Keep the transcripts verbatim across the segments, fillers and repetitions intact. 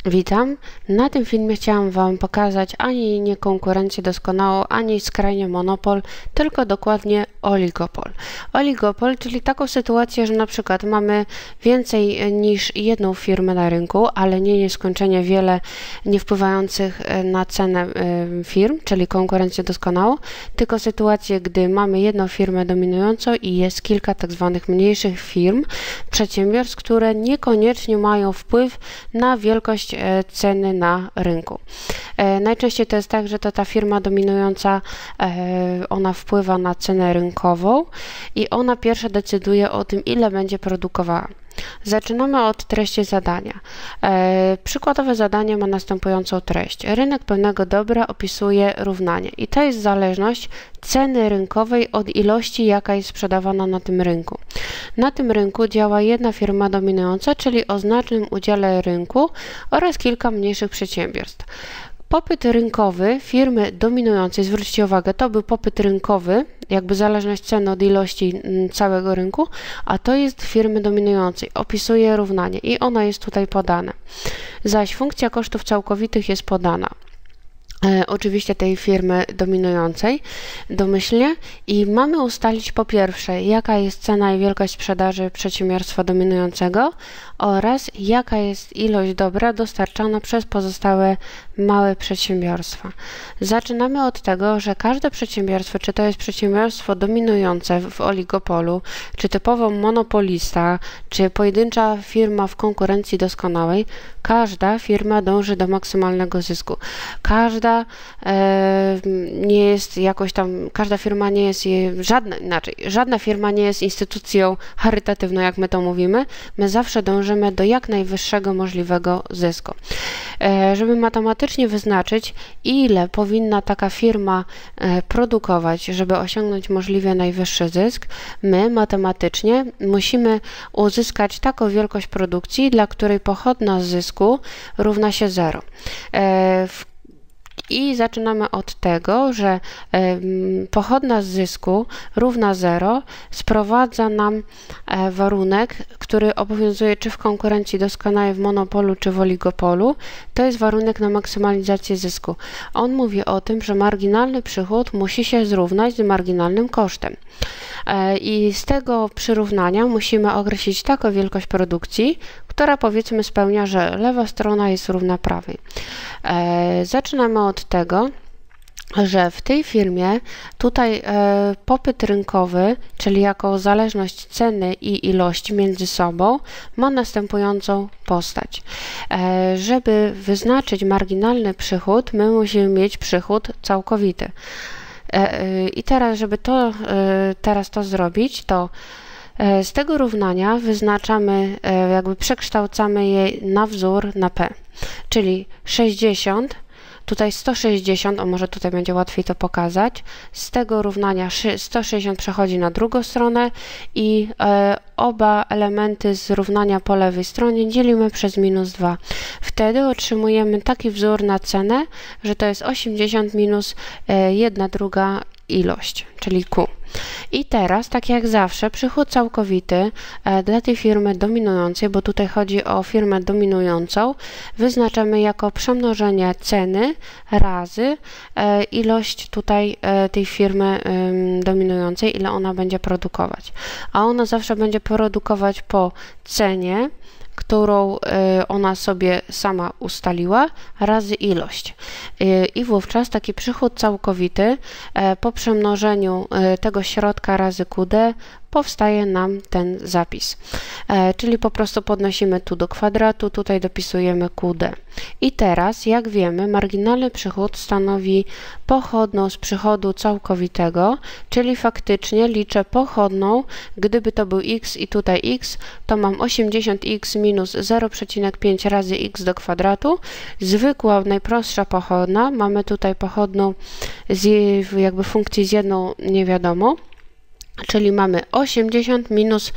Witam. Na tym filmie chciałam Wam pokazać ani nie konkurencję doskonałą, ani skrajnie monopol, tylko dokładnie oligopol. Oligopol, czyli taką sytuację, że na przykład mamy więcej niż jedną firmę na rynku, ale nie nieskończenie wiele nie wpływających na cenę firm, czyli konkurencję doskonałą, tylko sytuację, gdy mamy jedną firmę dominującą i jest kilka tak zwanych mniejszych firm, przedsiębiorstw, które niekoniecznie mają wpływ na wielkość ceny na rynku. Najczęściej to jest tak, że to ta firma dominująca, ona wpływa na cenę rynkową i ona pierwsza decyduje o tym, ile będzie produkowała. Zaczynamy od treści zadania. E, przykładowe zadanie ma następującą treść. Rynek pewnego dobra opisuje równanie i to jest zależność ceny rynkowej od ilości, jaka jest sprzedawana na tym rynku. Na tym rynku działa jedna firma dominująca, czyli o znacznym udziale rynku oraz kilka mniejszych przedsiębiorstw. Popyt rynkowy firmy dominującej, zwróćcie uwagę, to był popyt rynkowy, jakby zależność ceny od ilości całego rynku, a to jest firmy dominującej, opisuje równanie i ona jest tutaj podana. Zaś funkcja kosztów całkowitych jest podana. E, oczywiście tej firmy dominującej domyślnie i mamy ustalić po pierwsze, jaka jest cena i wielkość sprzedaży przedsiębiorstwa dominującego oraz jaka jest ilość dobra dostarczana przez pozostałe małe przedsiębiorstwa. Zaczynamy od tego, że każde przedsiębiorstwo, czy to jest przedsiębiorstwo dominujące w oligopolu, czy typowo monopolista, czy pojedyncza firma w konkurencji doskonałej, każda firma dąży do maksymalnego zysku. Każda e, nie jest jakoś tam, każda firma nie jest, żadna, inaczej, żadna firma nie jest instytucją charytatywną, jak my to mówimy. My zawsze dążymy do jak najwyższego możliwego zysku. E, żeby matematycznie wyznaczyć, ile powinna taka firma e, produkować, żeby osiągnąć możliwie najwyższy zysk, my matematycznie musimy uzyskać taką wielkość produkcji, dla której pochodna zysku równa się zero. E, w I zaczynamy od tego, że y, pochodna z zysku równa zero sprowadza nam e, warunek, który obowiązuje czy w konkurencji doskonałej, w monopolu, czy w oligopolu. To jest warunek na maksymalizację zysku. On mówi o tym, że marginalny przychód musi się zrównać z marginalnym kosztem. E, I z tego przyrównania musimy określić taką wielkość produkcji, która powiedzmy spełnia, że lewa strona jest równa prawej. E, zaczynamy od tego, że w tej firmie tutaj e, popyt rynkowy, czyli jako zależność ceny i ilości między sobą, ma następującą postać. E, żeby wyznaczyć marginalny przychód, my musimy mieć przychód całkowity. E, e, I teraz, żeby to, e, teraz to zrobić, to z tego równania wyznaczamy, jakby przekształcamy je na wzór na P, czyli sześćdziesiąt, tutaj sto sześćdziesiąt, o może tutaj będzie łatwiej to pokazać, z tego równania sto sześćdziesiąt przechodzi na drugą stronę i e, oba elementy z równania po lewej stronie dzielimy przez minus dwa. Wtedy otrzymujemy taki wzór na cenę, że to jest osiemdziesiąt minus e, jedna druga ilość, czyli Q. I teraz, tak jak zawsze, przychód całkowity e, dla tej firmy dominującej, bo tutaj chodzi o firmę dominującą, wyznaczamy jako przemnożenie ceny razy e, ilość tutaj e, tej firmy e, dominującej, ile ona będzie produkować. A ona zawsze będzie produkować po cenie, którą ona sobie sama ustaliła, razy ilość. I wówczas taki przychód całkowity po przemnożeniu tego środka razy Q D powstaje nam ten zapis. E, czyli po prostu podnosimy tu do kwadratu, tutaj dopisujemy Q D. I teraz, jak wiemy, marginalny przychód stanowi pochodną z przychodu całkowitego, czyli faktycznie liczę pochodną, gdyby to był x i tutaj x, to mam osiemdziesiąt x minus zero przecinek pięć razy x do kwadratu. Zwykła, najprostsza pochodna, mamy tutaj pochodną z jakby funkcji z jedną niewiadomą, czyli mamy osiemdziesiąt minus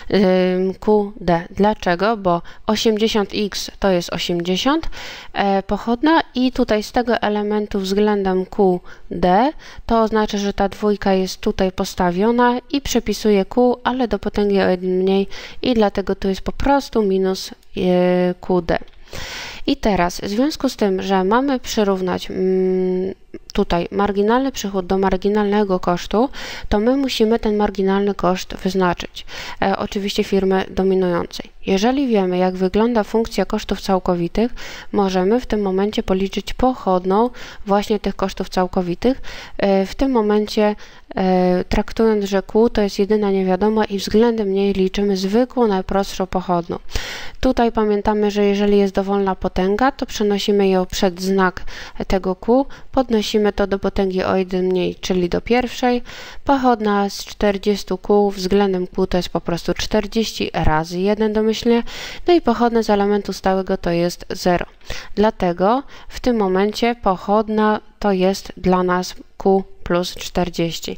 y, Q D. Dlaczego? Bo osiemdziesiąt x to jest osiemdziesiąt e, pochodna i tutaj z tego elementu względem Q D to oznacza, że ta dwójka jest tutaj postawiona i przepisuje Q, ale do potęgi o jeden mniej i dlatego tu jest po prostu minus y, Q D. I teraz w związku z tym, że mamy przyrównać mm, tutaj marginalny przychód do marginalnego kosztu, to my musimy ten marginalny koszt wyznaczyć. E, oczywiście firmy dominującej. Jeżeli wiemy, jak wygląda funkcja kosztów całkowitych, możemy w tym momencie policzyć pochodną właśnie tych kosztów całkowitych. E, w tym momencie e, traktując, że Q to jest jedyna niewiadoma i względem niej liczymy zwykłą, najprostszą pochodną. Tutaj pamiętamy, że jeżeli jest dowolna potęga, to przenosimy ją przed znak tego Q, podnosimy to do potęgi o jeden mniej, czyli do pierwszej. Pochodna z czterdziestu Q względem Q to jest po prostu czterdzieści razy jeden domyślnie, no i pochodna z elementu stałego to jest zero. Dlatego w tym momencie pochodna to jest dla nas Q plus czterdzieści.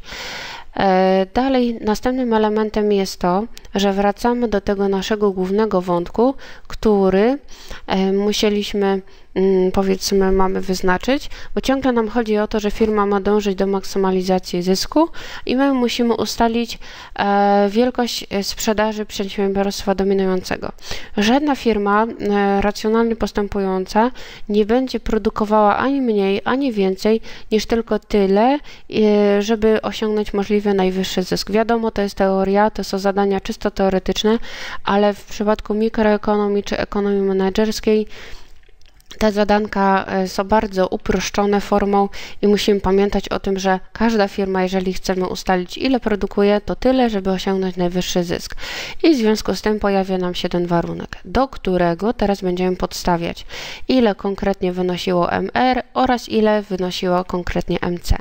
Dalej, następnym elementem jest to, że wracamy do tego naszego głównego wątku, który musieliśmy, powiedzmy, mamy wyznaczyć, bo ciągle nam chodzi o to, że firma ma dążyć do maksymalizacji zysku i my musimy ustalić wielkość sprzedaży przedsiębiorstwa dominującego. Żadna firma racjonalnie postępująca nie będzie produkowała ani mniej, ani więcej niż tylko tyle, żeby osiągnąć możliwie najwyższy zysk. Wiadomo, to jest teoria, to są zadania czysto teoretyczne, ale w przypadku mikroekonomii czy ekonomii menedżerskiej te zadanka są bardzo uproszczone formą i musimy pamiętać o tym, że każda firma, jeżeli chcemy ustalić, ile produkuje, to tyle, żeby osiągnąć najwyższy zysk. I w związku z tym pojawia nam się ten warunek, do którego teraz będziemy podstawiać, ile konkretnie wynosiło M R oraz ile wynosiło konkretnie M C.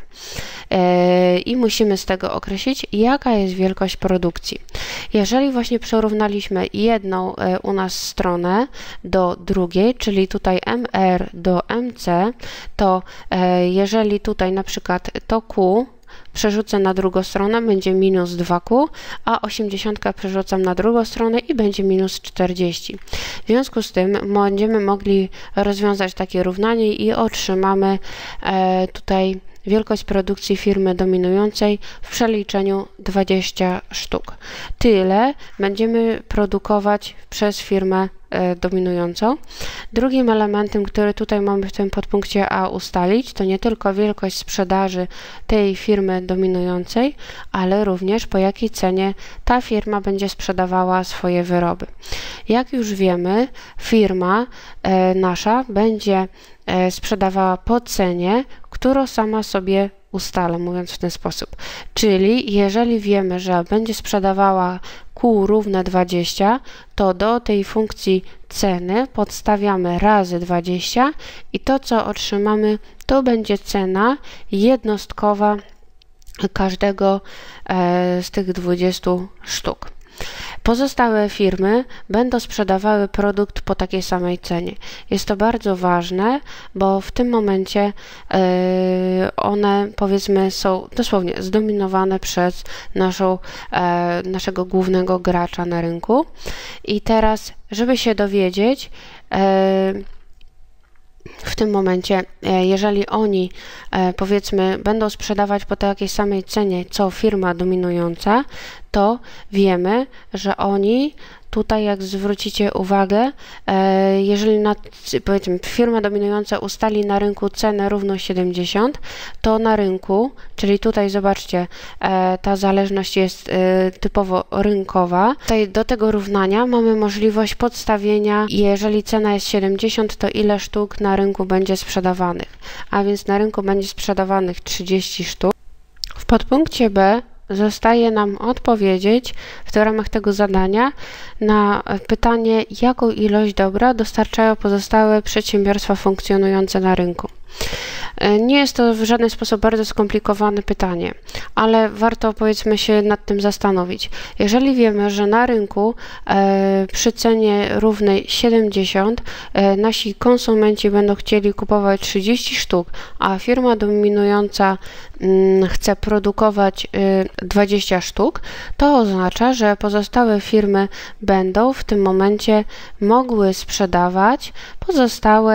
I musimy z tego określić, jaka jest wielkość produkcji. Jeżeli właśnie porównaliśmy jedną u nas stronę do drugiej, czyli tutaj M R do M C, to jeżeli tutaj na przykład to Q przerzucę na drugą stronę, będzie minus dwa Q, a osiemdziesiąt przerzucam na drugą stronę i będzie minus czterdzieści. W związku z tym będziemy mogli rozwiązać takie równanie i otrzymamy tutaj wielkość produkcji firmy dominującej w przeliczeniu dwadzieścia sztuk. Tyle będziemy produkować przez firmę e, dominującą. Drugim elementem, który tutaj mamy w tym podpunkcie A ustalić, to nie tylko wielkość sprzedaży tej firmy dominującej, ale również po jakiej cenie ta firma będzie sprzedawała swoje wyroby. Jak już wiemy, firma e, nasza będzie e, sprzedawała po cenie, którą sama sobie ustala, mówiąc w ten sposób. Czyli jeżeli wiemy, że będzie sprzedawała Q równe dwadzieścia, to do tej funkcji ceny podstawiamy razy dwadzieścia i to, co otrzymamy, to będzie cena jednostkowa każdego z tych dwudziestu sztuk. Pozostałe firmy będą sprzedawały produkt po takiej samej cenie. Jest to bardzo ważne, bo w tym momencie one, powiedzmy, są dosłownie zdominowane przez naszą, naszego głównego gracza na rynku. I teraz, żeby się dowiedzieć, w tym momencie, jeżeli oni, powiedzmy, będą sprzedawać po takiej samej cenie, co firma dominująca, to wiemy, że oni tutaj, jak zwrócicie uwagę, jeżeli na, powiedzmy, firma dominująca ustali na rynku cenę równą siedemdziesiąt, to na rynku, czyli tutaj zobaczcie, ta zależność jest typowo rynkowa. Tutaj do tego równania mamy możliwość podstawienia, jeżeli cena jest siedemdziesiąt, to ile sztuk na rynku będzie sprzedawanych. A więc na rynku będzie sprzedawanych trzydzieści sztuk. W podpunkcie B zostaje nam odpowiedzieć w ramach tego zadania na pytanie, jaką ilość dobra dostarczają pozostałe przedsiębiorstwa funkcjonujące na rynku. Nie jest to w żaden sposób bardzo skomplikowane pytanie, ale warto, powiedzmy, się nad tym zastanowić. Jeżeli wiemy, że na rynku e, przy cenie równej siedemdziesiąt e, nasi konsumenci będą chcieli kupować trzydzieści sztuk, a firma dominująca m, chce produkować e, dwadzieścia sztuk, to oznacza, że pozostałe firmy będą w tym momencie mogły sprzedawać pozostałe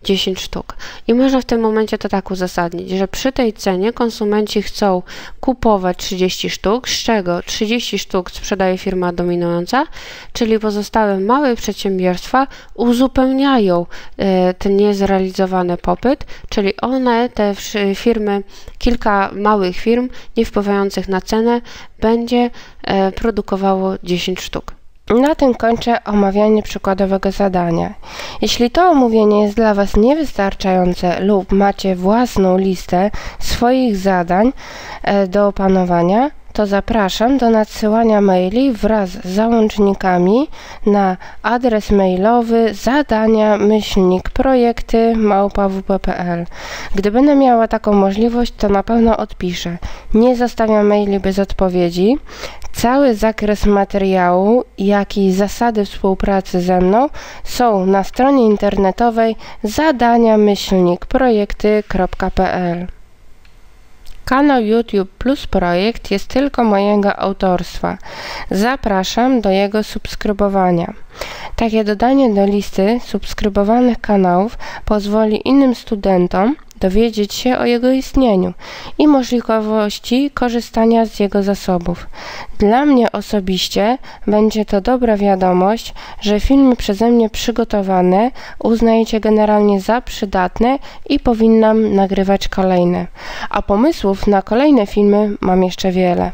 dziesięć sztuk. I można w tym momencie to tak uzasadnić, że przy tej cenie konsumenci chcą kupować trzydzieści sztuk, z czego trzydzieści sztuk sprzedaje firma dominująca, czyli pozostałe małe przedsiębiorstwa uzupełniają e, ten niezrealizowany popyt, czyli one, te firmy, kilka małych firm nie wpływających na cenę będzie e, produkowało dziesięć sztuk. Na tym kończę omawianie przykładowego zadania. Jeśli to omówienie jest dla Was niewystarczające lub macie własną listę swoich zadań do opanowania, to zapraszam do nadsyłania maili wraz z załącznikami na adres mailowy zadania myślnik projekty małpa w p kropka p l. Gdy będę miała taką możliwość, to na pewno odpiszę. Nie zostawiam maili bez odpowiedzi. Cały zakres materiału, jak i zasady współpracy ze mną są na stronie internetowej zadania myślnik projekty kropka p l. Kanał YouTube Plus Projekt jest tylko mojego autorstwa. Zapraszam do jego subskrybowania. Takie dodanie do listy subskrybowanych kanałów pozwoli innym studentom dowiedzieć się o jego istnieniu i możliwości korzystania z jego zasobów. Dla mnie osobiście będzie to dobra wiadomość, że filmy przeze mnie przygotowane uznajecie generalnie za przydatne i powinnam nagrywać kolejne. A pomysłów na kolejne filmy mam jeszcze wiele.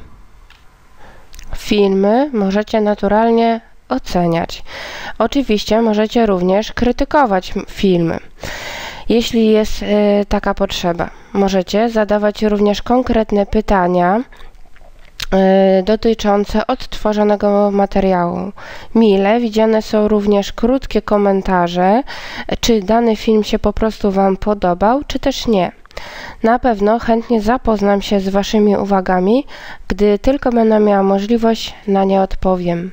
Filmy możecie naturalnie oceniać. Oczywiście możecie również krytykować filmy, jeśli jest y, taka potrzeba. Możecie zadawać również konkretne pytania y, dotyczące odtworzonego materiału. Mile widziane są również krótkie komentarze, czy dany film się po prostu Wam podobał, czy też nie. Na pewno chętnie zapoznam się z Waszymi uwagami, gdy tylko będę miała możliwość, na nie odpowiem.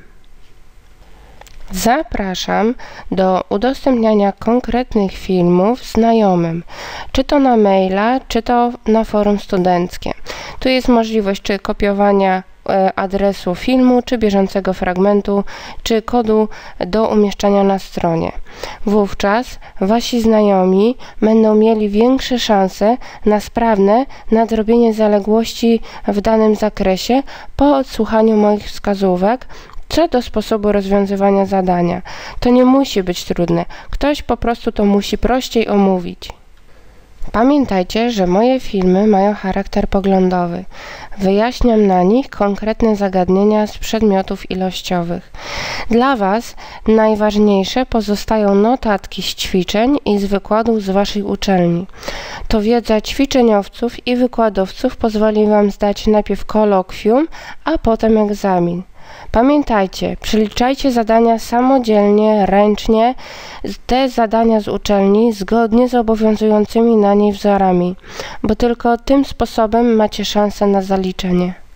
Zapraszam do udostępniania konkretnych filmów znajomym, czy to na maila, czy to na forum studenckie. Tu jest możliwość czy kopiowania adresu filmu, czy bieżącego fragmentu, czy kodu do umieszczania na stronie. Wówczas Wasi znajomi będą mieli większe szanse na sprawne nadrobienie zaległości w danym zakresie po odsłuchaniu moich wskazówek co do sposobu rozwiązywania zadania. To nie musi być trudne. Ktoś po prostu to musi prościej omówić. Pamiętajcie, że moje filmy mają charakter poglądowy. Wyjaśniam na nich konkretne zagadnienia z przedmiotów ilościowych. Dla Was najważniejsze pozostają notatki z ćwiczeń i z wykładów z Waszej uczelni. To wiedza ćwiczeniowców i wykładowców pozwoli Wam zdać najpierw kolokwium, a potem egzamin. Pamiętajcie, przeliczajcie zadania samodzielnie, ręcznie, te zadania z uczelni zgodnie z obowiązującymi na niej wzorami, bo tylko tym sposobem macie szansę na zaliczenie.